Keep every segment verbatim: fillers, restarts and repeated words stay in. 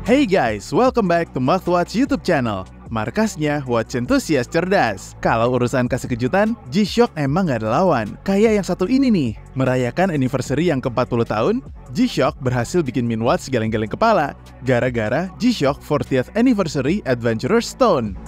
Hey guys, welcome back to Must-Watch YouTube channel. Markasnya Watch Enthusiast cerdas. Kalau urusan kasih kejutan, G-Shock emang gak ada lawan. Kayak yang satu ini nih, merayakan anniversary yang ke empat puluh tahun, G-Shock berhasil bikin Min Watch geleng-geleng kepala gara-gara G-Shock fortieth Anniversary Adventurer Stone.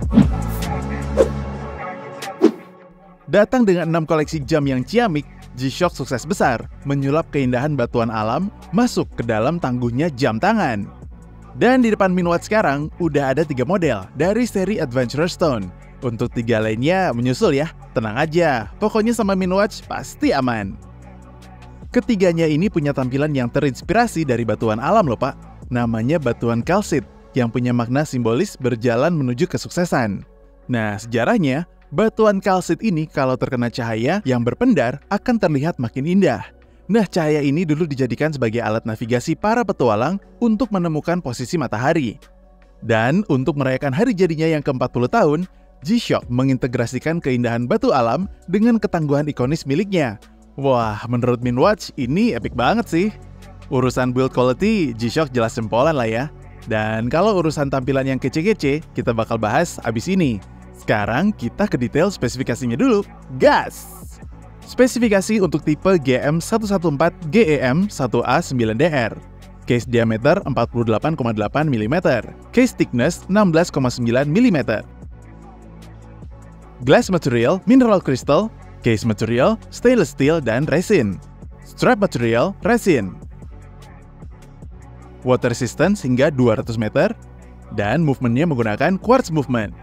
Datang dengan enam koleksi jam yang ciamik, G-Shock sukses besar menyulap keindahan batuan alam masuk ke dalam tangguhnya jam tangan. Dan di depan Min Watch sekarang udah ada tiga model dari seri Adventurer Stone. Untuk tiga lainnya menyusul ya, tenang aja, pokoknya sama Min Watch pasti aman. Ketiganya ini punya tampilan yang terinspirasi dari batuan alam loh pak. Namanya batuan kalsit yang punya makna simbolis berjalan menuju kesuksesan. Nah sejarahnya, batuan kalsit ini kalau terkena cahaya yang berpendar akan terlihat makin indah. Nah, cahaya ini dulu dijadikan sebagai alat navigasi para petualang untuk menemukan posisi matahari. Dan untuk merayakan hari jadinya yang ke empat puluh tahun, G-Shock mengintegrasikan keindahan batu alam dengan ketangguhan ikonis miliknya. Wah, menurut Min Watch ini epic banget sih. Urusan build quality, G-Shock jelas jempolan lah ya. Dan kalau urusan tampilan yang kece-kece, kita bakal bahas abis ini. Sekarang kita ke detail spesifikasinya dulu. Gas! Spesifikasi untuk tipe G M seratus empat belas G E M satu A sembilan D R. Case diameter empat puluh delapan koma delapan milimeter. Case thickness enam belas koma sembilan milimeter. Glass material mineral crystal. Case material stainless steel dan resin. Strap material resin. Water resistance hingga dua ratus meter. Dan movementnya menggunakan quartz movement.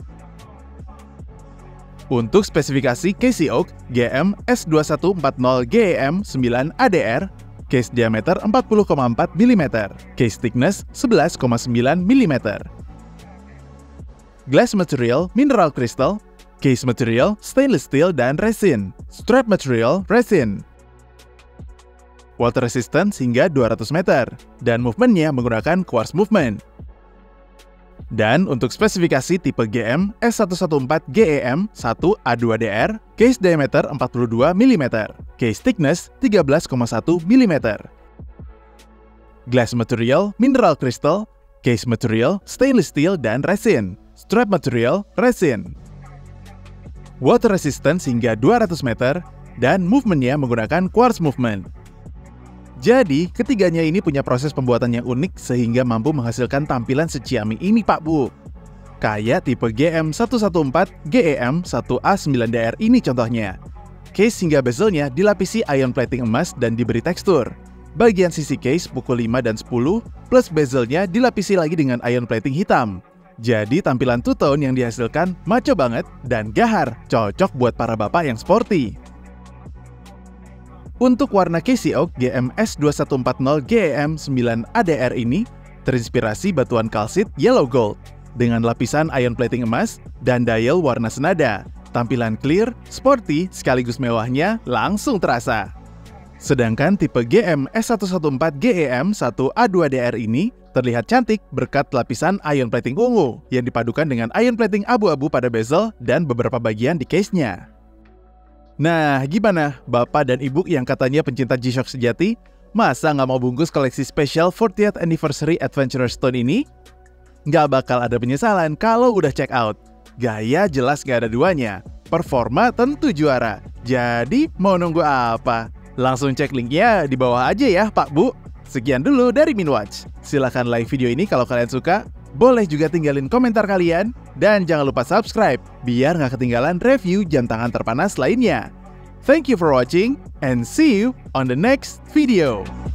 Untuk spesifikasi Casey Oak G M S dua satu empat nol G E M sembilan A D R, case diameter empat puluh koma empat milimeter, case thickness sebelas koma sembilan milimeter. Glass material mineral crystal, case material stainless steel dan resin, strap material resin. Water resistance hingga dua ratus meter, dan movementnya menggunakan quartz movement. Dan untuk spesifikasi tipe G M S seratus empat belas G E M satu A dua D R, case diameter empat puluh dua milimeter, case thickness tiga belas koma satu milimeter. Glass material mineral crystal, case material stainless steel dan resin, strap material resin. Water resistance hingga dua ratus meter, dan movementnya menggunakan quartz movement. Jadi, ketiganya ini punya proses pembuatan yang unik sehingga mampu menghasilkan tampilan seciamik ini Pak Bu. Kayak tipe G M seratus empat belas G E M satu A sembilan D R ini contohnya. Case hingga bezelnya dilapisi ion plating emas dan diberi tekstur. Bagian sisi case pukul lima dan sepuluh plus bezelnya dilapisi lagi dengan ion plating hitam. Jadi tampilan two-tone yang dihasilkan maco banget dan gahar, cocok buat para bapak yang sporty. Untuk warna Casey Oak G M S dua satu empat nol G E M sembilan A D R ini terinspirasi batuan kalsit yellow gold dengan lapisan ion plating emas dan dial warna senada. Tampilan clear, sporty, sekaligus mewahnya langsung terasa. Sedangkan tipe G M S seratus empat belas G E M satu A dua D R ini terlihat cantik berkat lapisan ion plating ungu yang dipadukan dengan ion plating abu-abu pada bezel dan beberapa bagian di case-nya. Nah, gimana? Bapak dan Ibu yang katanya pencinta G-Shock sejati, masa nggak mau bungkus koleksi spesial fortieth Anniversary Adventurer Stone ini? Nggak bakal ada penyesalan kalau udah check out. Gaya jelas nggak ada duanya, performa tentu juara. Jadi, mau nunggu apa? Langsung cek linknya di bawah aja ya, Pak Bu. Sekian dulu dari Min Watch. Silahkan like video ini kalau kalian suka. Boleh juga tinggalin komentar kalian. Dan jangan lupa subscribe, biar nggak ketinggalan review jam tangan terpanas lainnya. Thank you for watching, and see you on the next video.